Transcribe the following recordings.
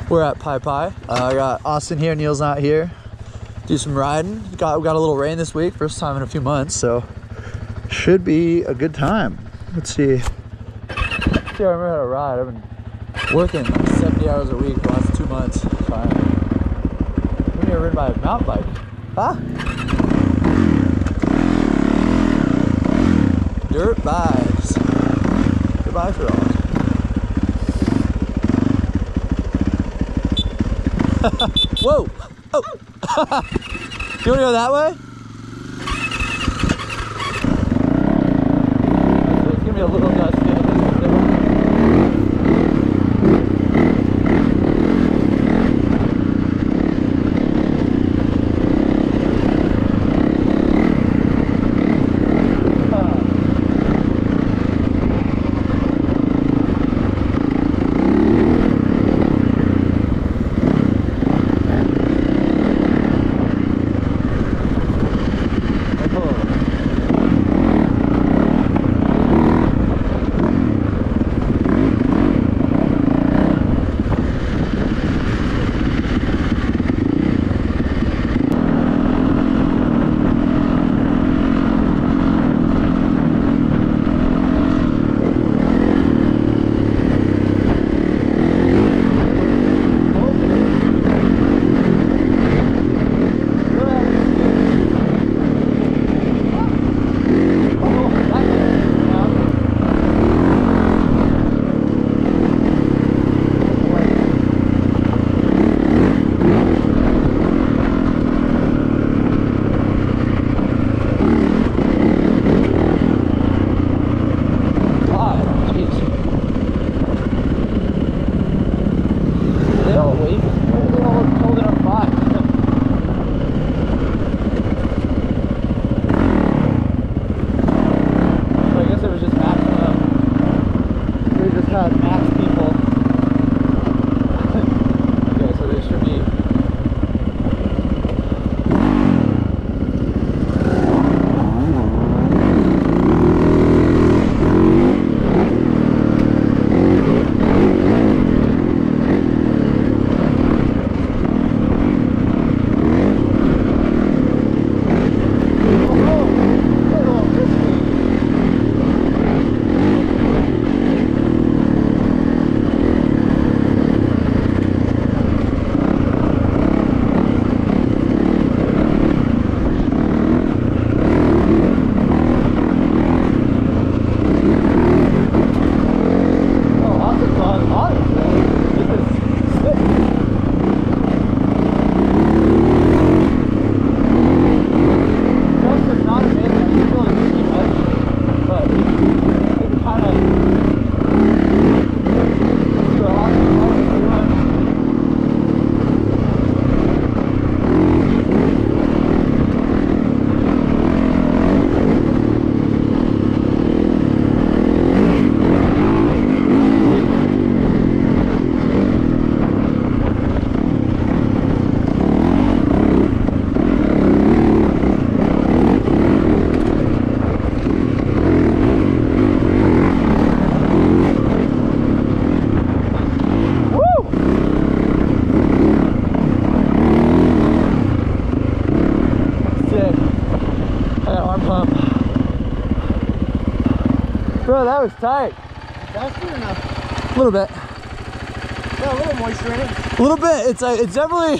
We're at Pipi. I got Austin here, Neil's not here. Do some riding. We got a little rain this week, first time in a few months, so should be a good time. Let's see. See, I remember how to ride. I've been working like 70 hours a week the last 2 months. Trying. I've never ridden by a mountain bike. Huh? Dirt bikes. Dirt bikes are awesome. Whoa! Oh! You wanna go that way? It's gonna be a little dusty. Bro, that was tight. That's good enough. A little bit. Got a little moisture in it. A little bit. It's definitely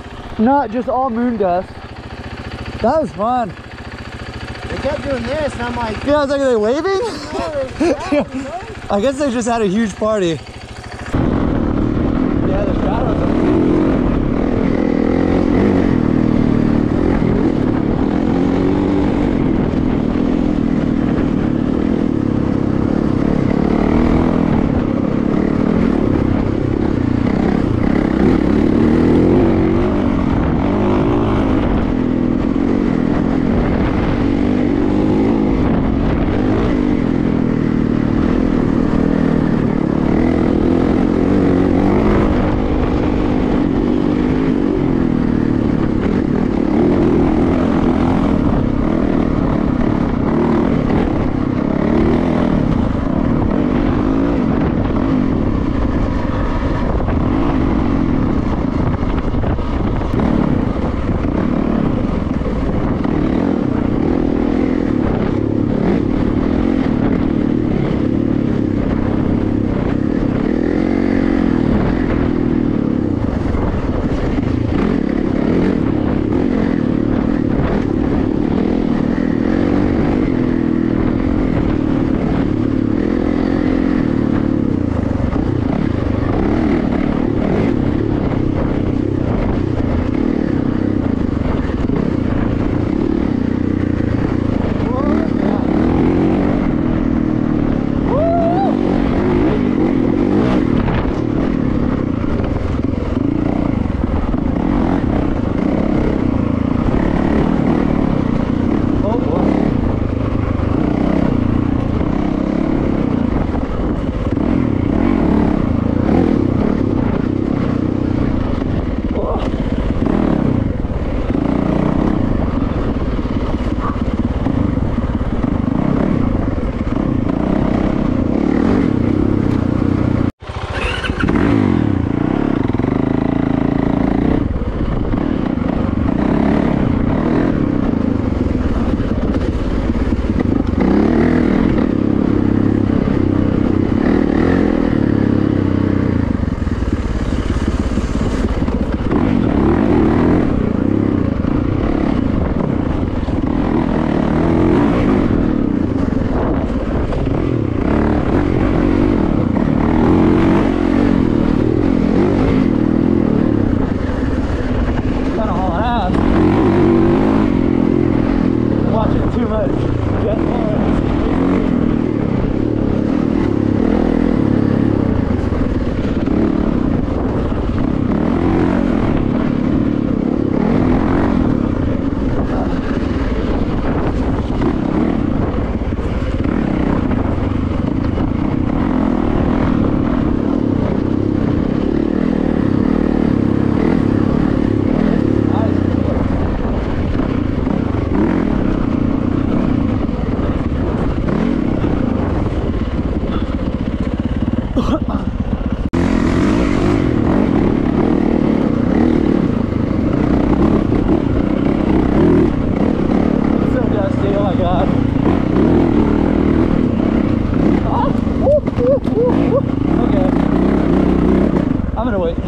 not just all moon dust. That was fun. They kept doing this, and I'm like, yeah, I was like, are they waving? No, no. I guess they just had a huge party. Yeah, the shadows are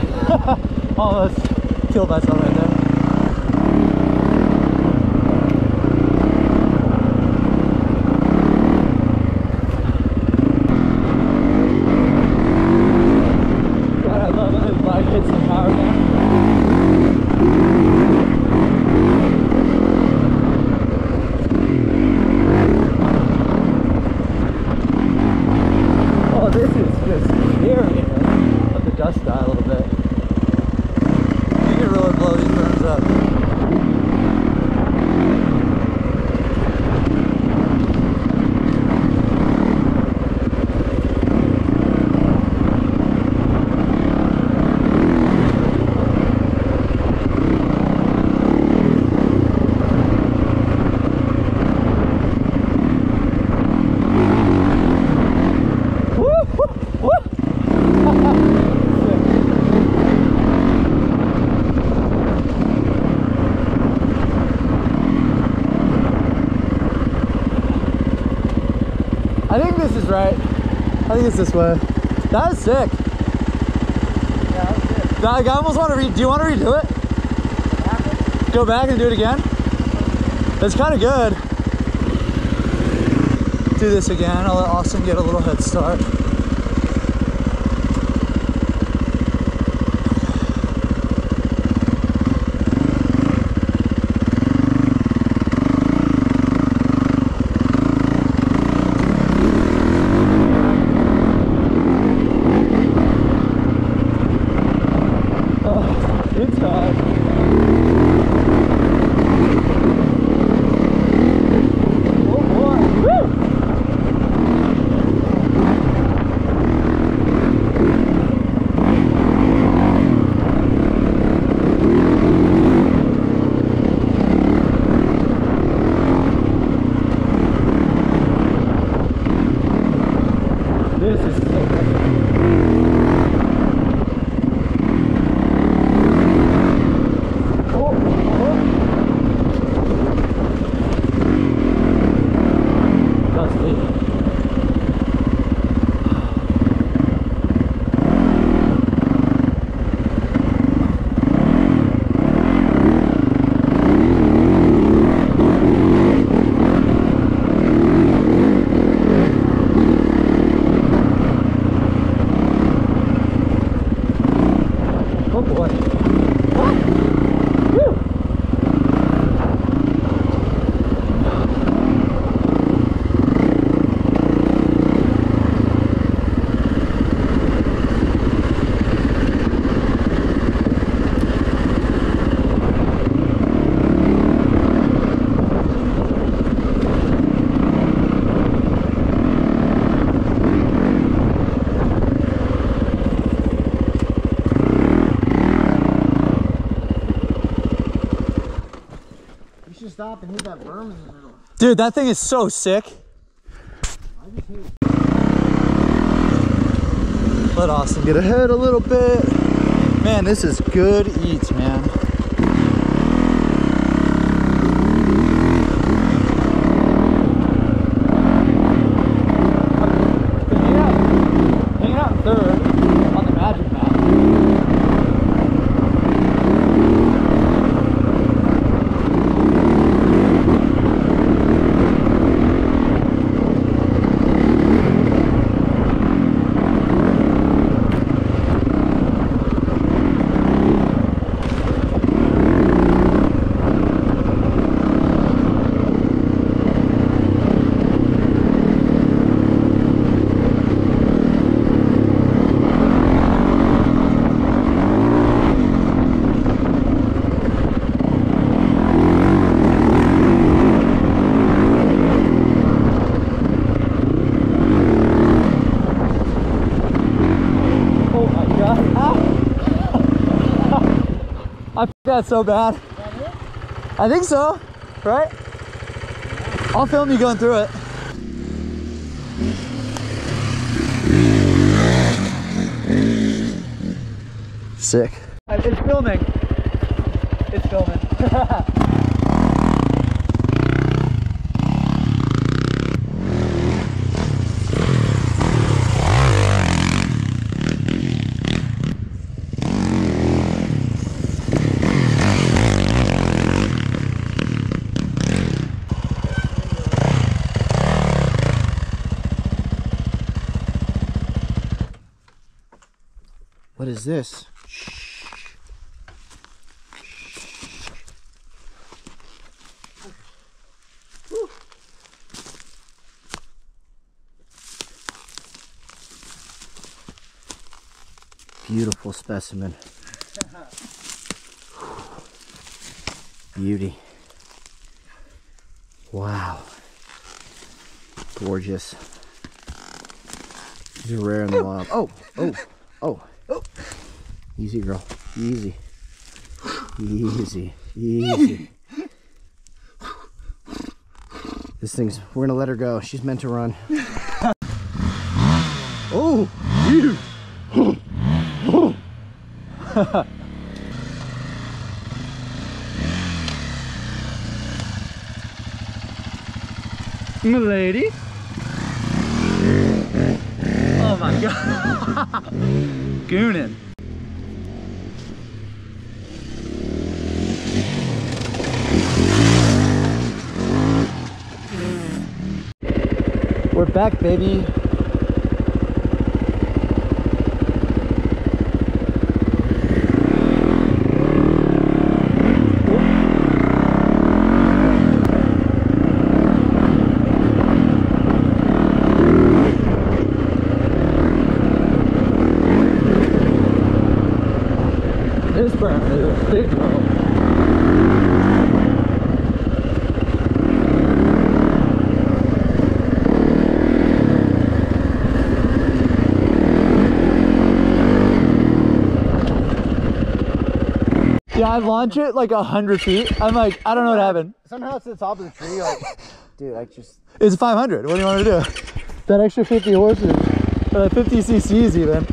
Almost killed myself right there. God, I love when this bike hits the power down. Oh, this is just scary. Let the dust die a little bit. You can really blow these berms up. I think this is right. I think it's this way. That is sick. Yeah, that was good. Like, I almost want to do you want to redo it? Go back and do it again? It's kind of good. Do this again. I'll let Austin get a little head start. It's hot. Oh boy. Woo! This is sick. Oh boy. Woo! You should stop and hit that berm in the middle. Dude, that thing is so sick. I just hate it. Let Austin get ahead a little bit. Man, this is good eats, man. Hanging out in third on the magic map. I think that's so bad. Is that it? I think so, right? I'll film you going through it. Sick. It's filming. It's filming. this? Beautiful specimen. Beauty. Wow. Gorgeous. These are rare in the wild. Oh, oh, oh, oh. Easy, girl. Easy. Easy. Easy. This thing's, we're gonna let her go. She's meant to run. Oh! Milady. Oh my god. Goonin'. We're back, baby. This burn is a big road. Yeah, I launch it like 100 feet. I'm like, I don't know what happened. Somehow it's at the top of the tree. Like, dude, I just. It's 500. What do you want to do? That extra 50 horses, or 50 cc's even.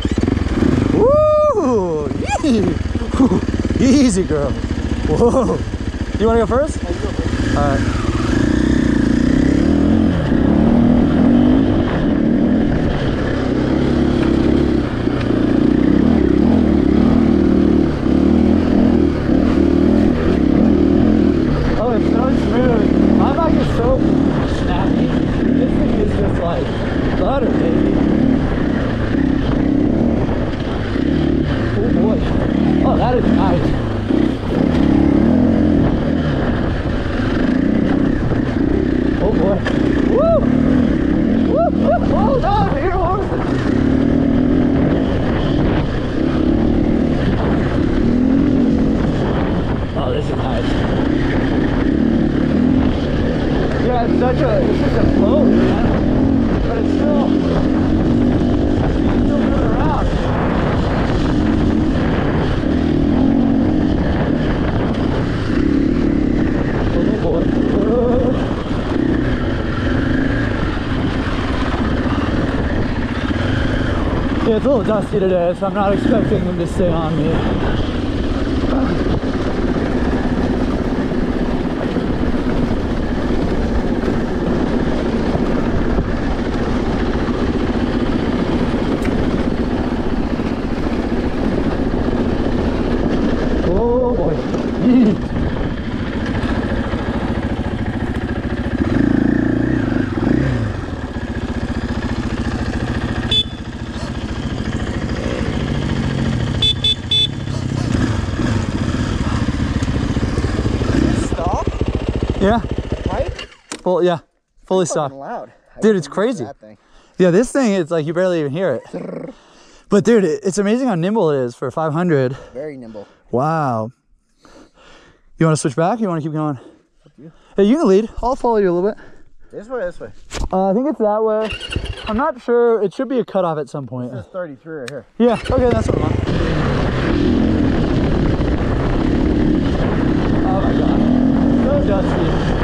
Woo! Easy, girl. Whoa. You want to go first? I'll go first. All right. Oh, it's so smooth. My bike is so snappy. This thing is just like butter, baby. Oh boy. Oh, that is nice. Oh boy. Woo! Woo! Woo! Hold on, here, horses. Oh, this is nice. Yeah, it's just a float, man. But it's still moving around. Oh boy. Yeah, it's a little dusty today, so I'm not expecting them to stay on me. Oh boy. Stop? Yeah. Right? Full, yeah. Fully stopped. Loud. Dude, it's crazy. That thing. Yeah, this thing, it's like you barely even hear it. But dude, it's amazing how nimble it is for 500. Very nimble. Wow. You want to switch back? Or you want to keep going? Up to you. Hey, you can lead. I'll follow you a little bit. This way, this way. I think it's that way. I'm not sure. It should be a cutoff at some point. This is 33 right here. Yeah, okay, that's what I want. Oh my god. So dusty.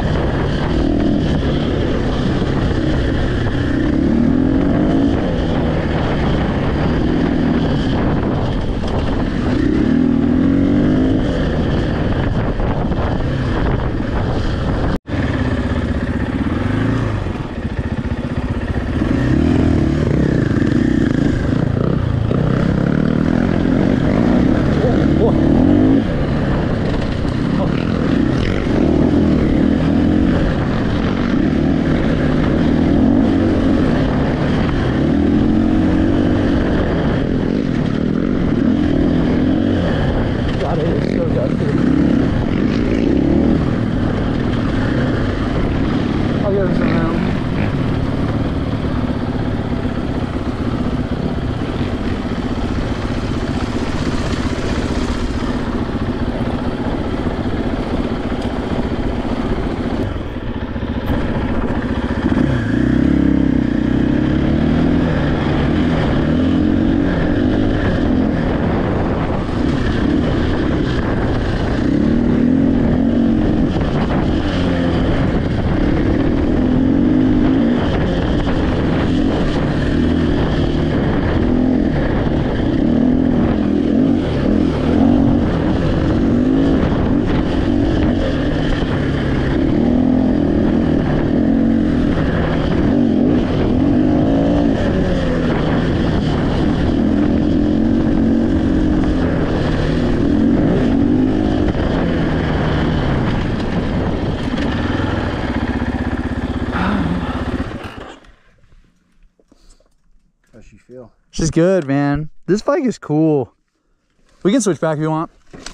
is good, man. This bike is cool. We can switch back if you want.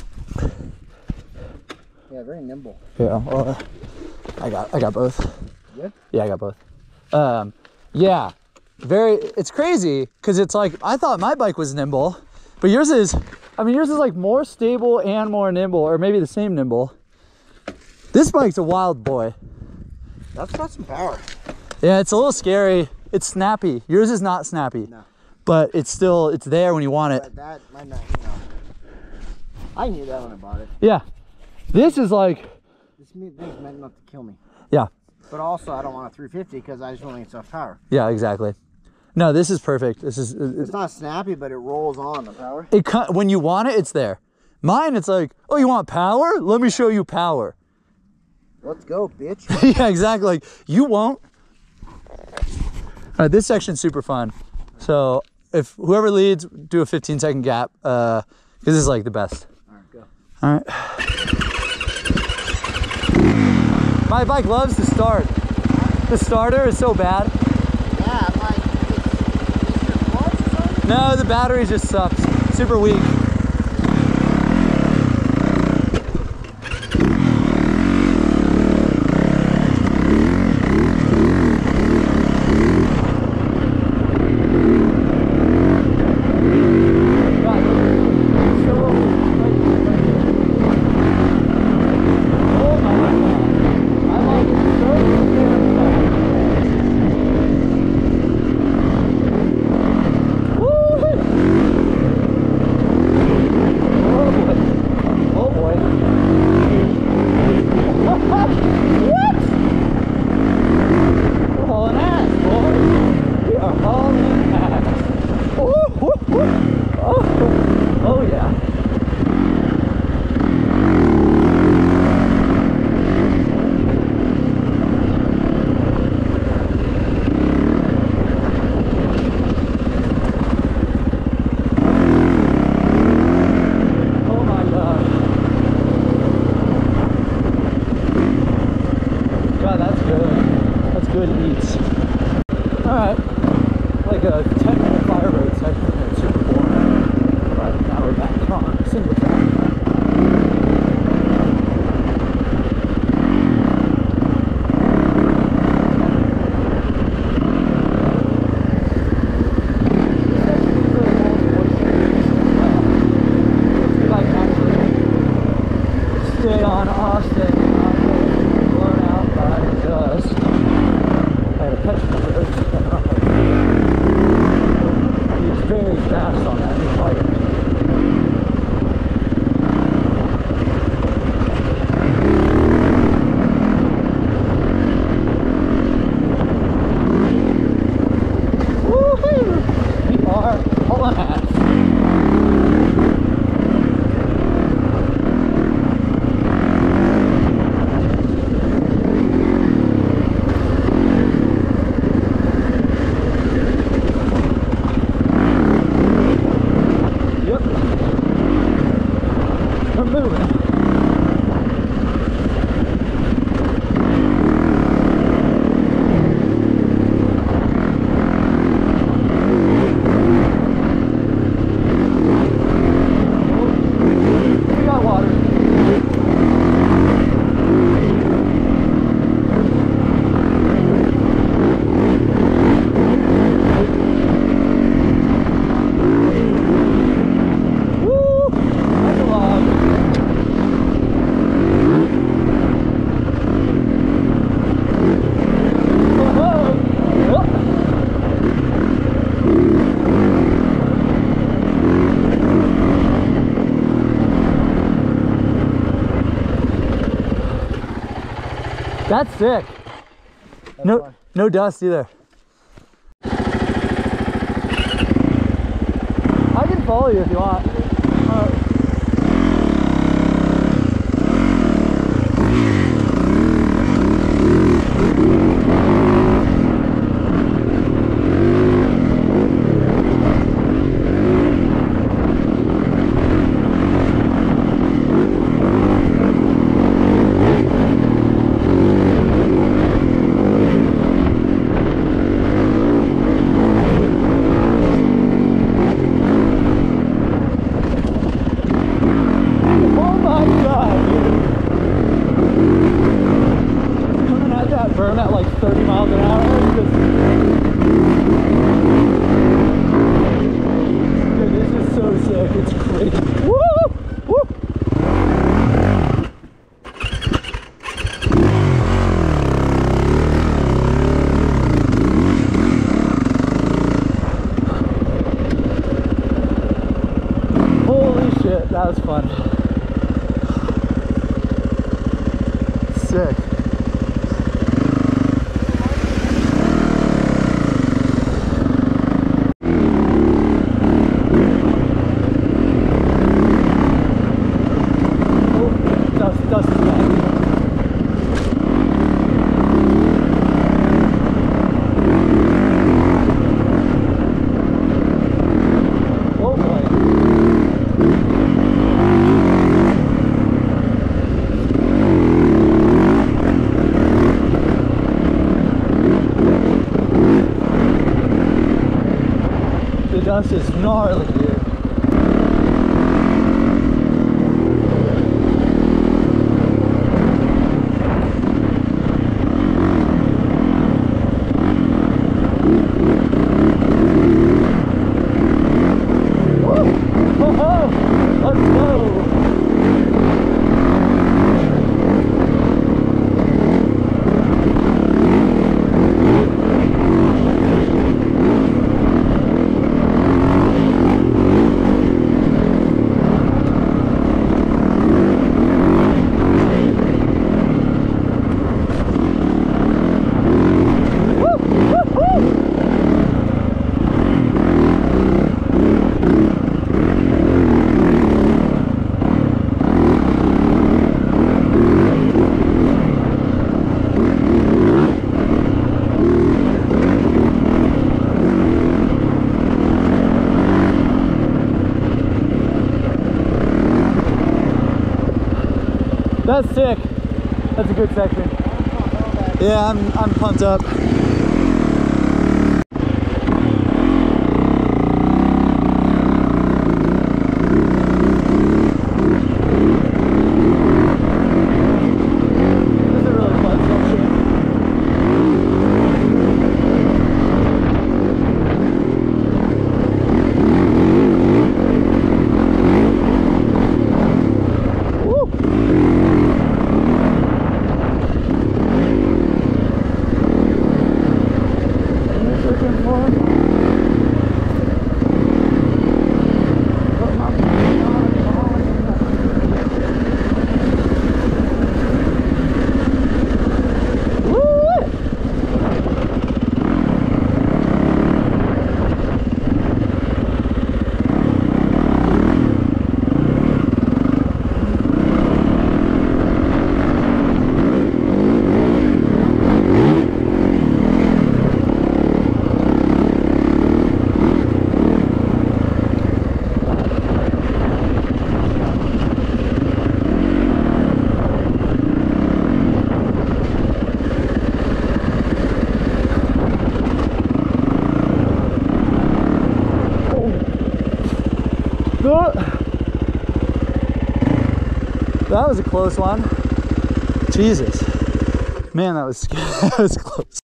Yeah, very nimble. Yeah, I got both. Good? Yeah, I got both. Yeah, it's crazy because it's like, I thought my bike was nimble, but yours is, I mean, yours is like more stable and more nimble, or maybe the same nimble. This bike's a wild boy. That's got some power. Yeah, it's a little scary. It's snappy. Yours is not snappy. No. But it's there when you want it. But that might not, you know. I knew that when I bought it. Yeah. This is like... This thing's meant not to kill me. Yeah. But also, I don't want a 350 because I just want to get enough power. Yeah, exactly. No, this is perfect. This is... It's not snappy, but it rolls on the power. When you want it, it's there. Mine, it's like, oh, you want power? Let me show you power. Let's go, bitch. Yeah, exactly. Like, you won't. All right, this section's super fun. So if whoever leads, do a 15-second gap, because this is like the best. All right, go. All right. My bike loves to start. The starter is so bad. Yeah, like, is your clutch or something? No, the battery just sucks. Super weak. That's sick. That's fun. No dust either. I can follow you if you want. was fun. Sick. Dust is back. Oh boy. The dust is gnarly, dude. That's sick. That's a good section. Yeah, I'm pumped up. That was a close one. Jesus. Man, that was scary. That was close.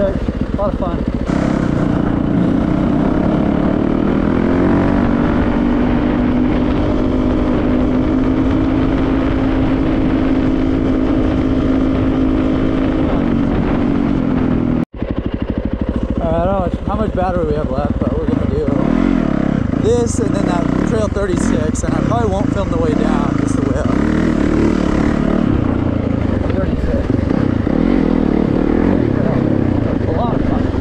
sick. A lot of fun. Alright, I don't know how much battery we have left, but we're gonna do this and then that trail 36, and I probably won't film the way down, just the way up. 36. A lot of fun.